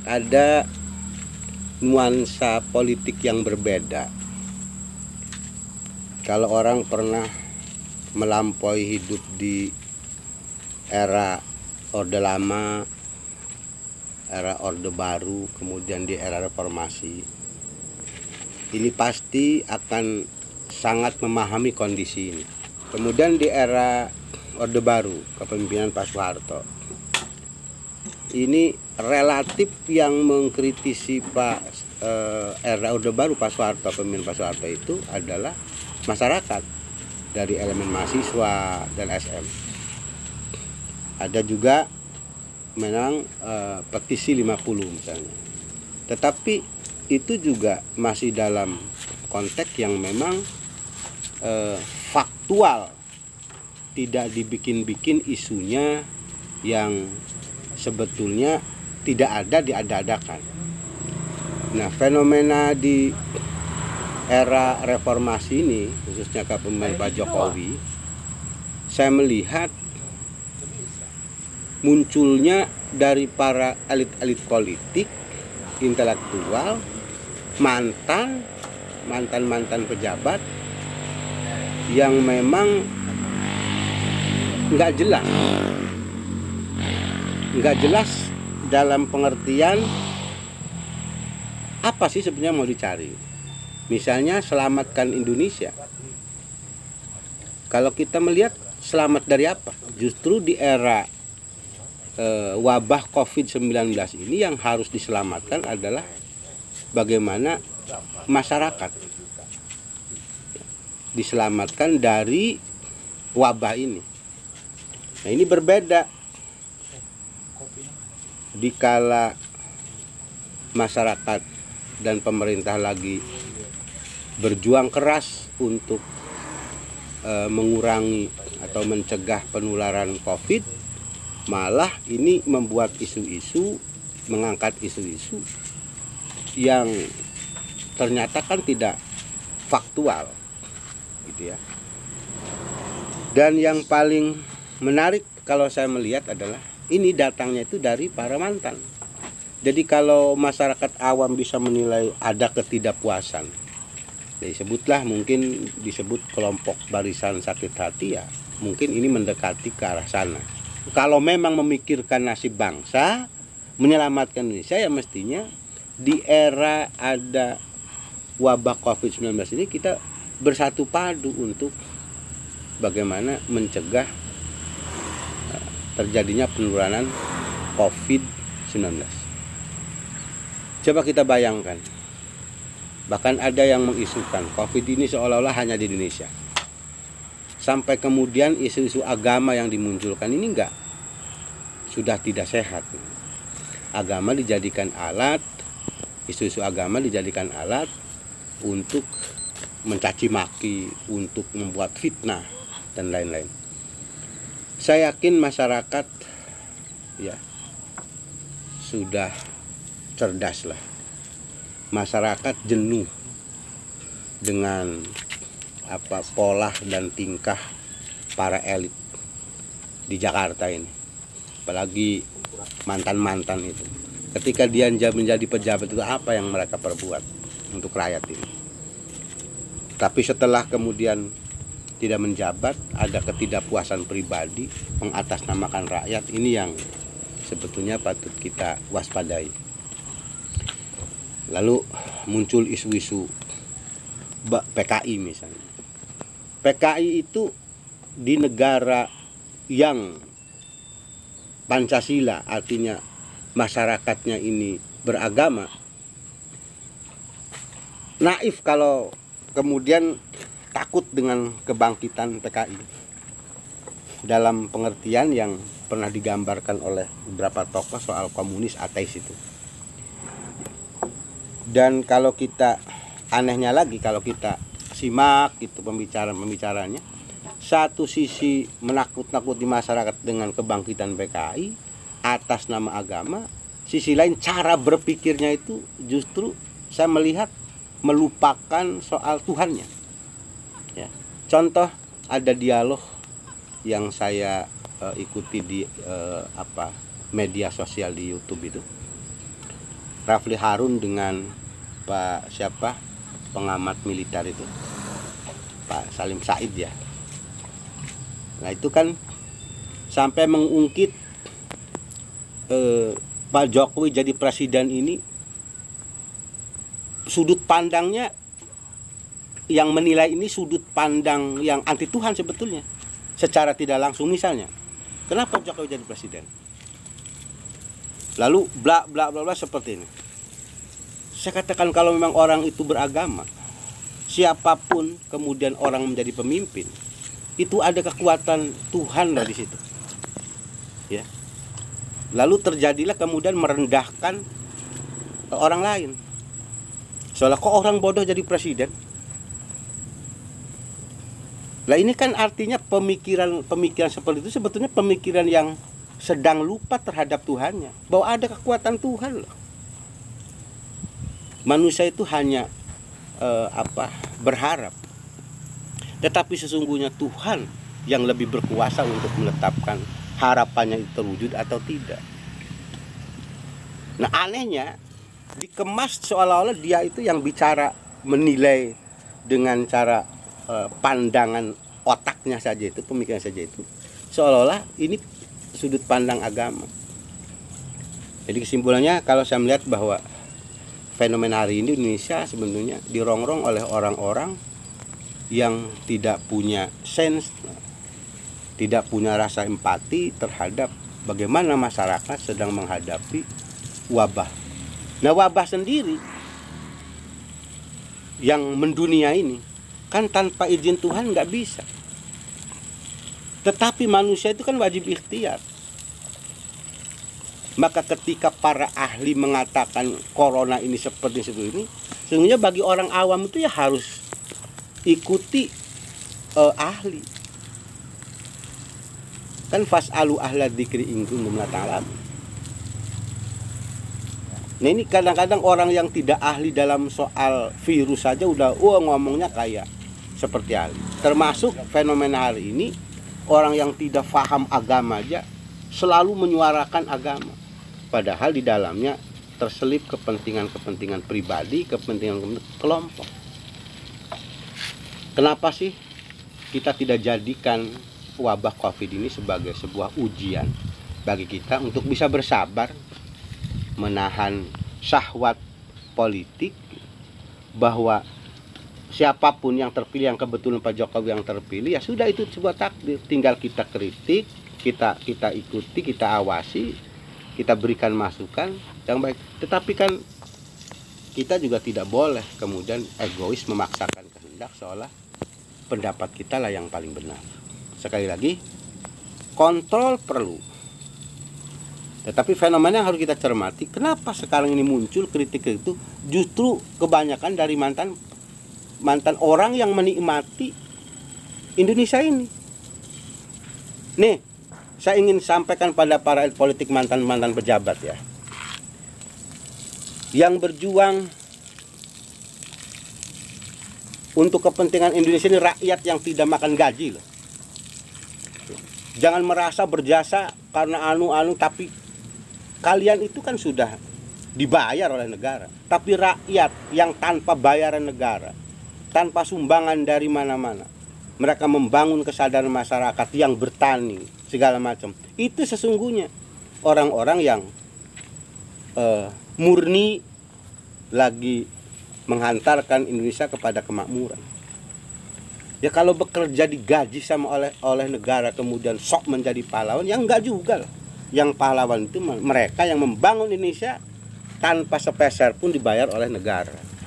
ada nuansa politik yang berbeda. Kalau orang pernah melampaui hidup di era Orde Lama, era Orde Baru, kemudian di era Reformasi, ini pasti akan sangat memahami kondisi ini. Kemudian di era Orde Baru, kepemimpinan Pak Soeharto, ini relatif yang mengkritisi era Orde Baru Pak Soeharto, pemimpinan Pak Soeharto itu adalah masyarakat, dari elemen mahasiswa dan SM. Ada juga memang petisi 50 misalnya. Tetapi itu juga masih dalam konteks yang memang faktual, tidak dibikin-bikin isunya yang sebetulnya tidak ada, diada-adakan. Nah, fenomena di era reformasi ini, khususnya kepemimpinan Pak Jokowi, saya melihat munculnya dari para elit-elit politik, intelektual, mantan pejabat yang memang nggak jelas dalam pengertian apa sih sebenarnya mau dicari. Misalnya selamatkan Indonesia. Kalau kita melihat selamat dari apa? Justru di era wabah COVID-19 ini yang harus diselamatkan adalah bagaimana masyarakat diselamatkan dari wabah ini. Nah, ini berbeda dikala masyarakat dan pemerintah lagi berjuang keras untuk mengurangi atau mencegah penularan COVID, malah ini membuat mengangkat isu-isu yang ternyata kan tidak faktual, gitu ya. Dan yang paling menarik kalau saya melihat adalah ini datangnya itu dari para mantan. Jadi kalau masyarakat awam bisa menilai ada ketidakpuasan, mungkin disebut kelompok barisan sakit hati, ya mungkin ini mendekati ke arah sana. Kalau memang memikirkan nasib bangsa, menyelamatkan Indonesia, ya mestinya di era ada wabah COVID-19 ini kita bersatu padu untuk bagaimana mencegah terjadinya penularan COVID-19. Coba kita bayangkan, bahkan ada yang mengisukan COVID ini seolah-olah hanya di Indonesia. Sampai kemudian isu-isu agama yang dimunculkan ini sudah tidak sehat. Agama dijadikan alat, isu-isu agama dijadikan alat untuk mencaci maki, untuk membuat fitnah dan lain-lain. Saya yakin masyarakat ya sudah cerdas lah. Masyarakat jenuh dengan pola dan tingkah para elit di Jakarta ini, apalagi mantan-mantan itu. Ketika dia menjadi pejabat itu apa yang mereka perbuat untuk rakyat ini. Tapi setelah kemudian tidak menjabat, ada ketidakpuasan pribadi, mengatasnamakan rakyat, ini yang sebetulnya patut kita waspadai. Lalu muncul isu-isu PKI misalnya. PKI itu di negara yang Pancasila, artinya masyarakatnya ini beragama, naif kalau kemudian takut dengan kebangkitan PKI dalam pengertian yang pernah digambarkan oleh beberapa tokoh soal komunis ateis itu. Dan kalau kita anehnya lagi, kalau kita simak itu pembicaranya, satu sisi menakut-nakuti masyarakat dengan kebangkitan PKI atas nama agama, sisi lain cara berpikirnya itu justru saya melihat melupakan soal Tuhannya. Ya. Contoh, ada dialog yang saya ikuti di media sosial di YouTube itu Rafli Harun dengan Pak siapa pengamat militer itu, Pak Salim Said ya. Nah itu kan sampai mengungkit Pak Jokowi jadi presiden ini, sudut pandangnya yang menilai ini sudut pandang yang anti Tuhan sebetulnya. Secara tidak langsung misalnya, kenapa Jokowi jadi presiden? Lalu bla bla bla bla seperti ini. Saya katakan kalau memang orang itu beragama, siapapun kemudian orang menjadi pemimpin, itu ada kekuatan Tuhan lah di situ. Ya. Lalu terjadilah kemudian merendahkan orang lain. Soalnya kok orang bodoh jadi presiden? Lah ini kan artinya pemikiran seperti itu sebetulnya pemikiran yang sedang lupa terhadap Tuhannya, bahwa ada kekuatan Tuhan loh. Manusia itu hanya berharap, tetapi sesungguhnya Tuhan yang lebih berkuasa untuk menetapkan harapannya itu terwujud atau tidak. Nah anehnya dikemas seolah-olah dia itu yang bicara, menilai dengan cara pandangan otaknya saja itu, pemikiran saja itu, seolah-olah ini sudut pandang agama. Jadi kesimpulannya kalau saya melihat bahwa fenomena hari ini Indonesia sebenarnya dirongrong oleh orang-orang yang tidak punya sense, tidak punya rasa empati terhadap bagaimana masyarakat sedang menghadapi wabah. Nah wabah sendiri yang mendunia ini kan tanpa izin Tuhan nggak bisa. Tetapi manusia itu kan wajib ikhtiar. Maka ketika para ahli mengatakan corona ini seperti ini, sesungguhnya bagi orang awam itu ya harus ikuti ahli. Kan fas'alu ahla dzikri in kuntum la ta'lamun. Nah ini kadang-kadang orang yang tidak ahli dalam soal virus saja udah ngomongnya kayak seperti ahli. Termasuk fenomena hari ini, orang yang tidak paham agama aja selalu menyuarakan agama. Padahal di dalamnya terselip kepentingan-kepentingan pribadi, kepentingan kelompok. Kenapa sih kita tidak jadikan wabah COVID ini sebagai sebuah ujian bagi kita untuk bisa bersabar, menahan syahwat politik, bahwa siapapun yang terpilih, yang kebetulan Pak Jokowi yang terpilih, ya sudah itu sebuah takdir. Tinggal kita kritik, kita ikuti, kita awasi, kita berikan masukan yang baik. Tetapi kan kita juga tidak boleh kemudian egois memaksakan kehendak seolah pendapat kita lah yang paling benar. Sekali lagi, kontrol perlu. Tetapi fenomena yang harus kita cermati, kenapa sekarang ini muncul kritik itu justru kebanyakan dari mantan orang yang menikmati Indonesia ini. Nih, saya ingin sampaikan pada para elit politik, mantan pejabat ya, yang berjuang untuk kepentingan Indonesia ini, rakyat yang tidak makan gaji loh. Jangan merasa berjasa karena tapi kalian itu kan sudah dibayar oleh negara. Tapi rakyat yang tanpa bayaran negara, tanpa sumbangan dari mana-mana, mereka membangun kesadaran masyarakat yang bertani segala macam. Itu sesungguhnya orang-orang yang murni lagi menghantarkan Indonesia kepada kemakmuran. Ya kalau bekerja digaji sama oleh negara kemudian sok menjadi pahlawan, ya enggak juga lah. Yang pahlawan itu mereka yang membangun Indonesia tanpa sepeser pun dibayar oleh negara.